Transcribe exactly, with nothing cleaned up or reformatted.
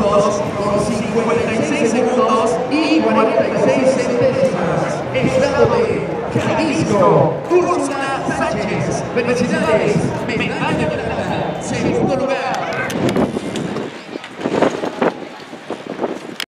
minutos con cincuenta y seis segundos y cuarenta y seis centésimas. Estado de Jalisco, Úrsula Sánchez. Felicidades, medalla de plata.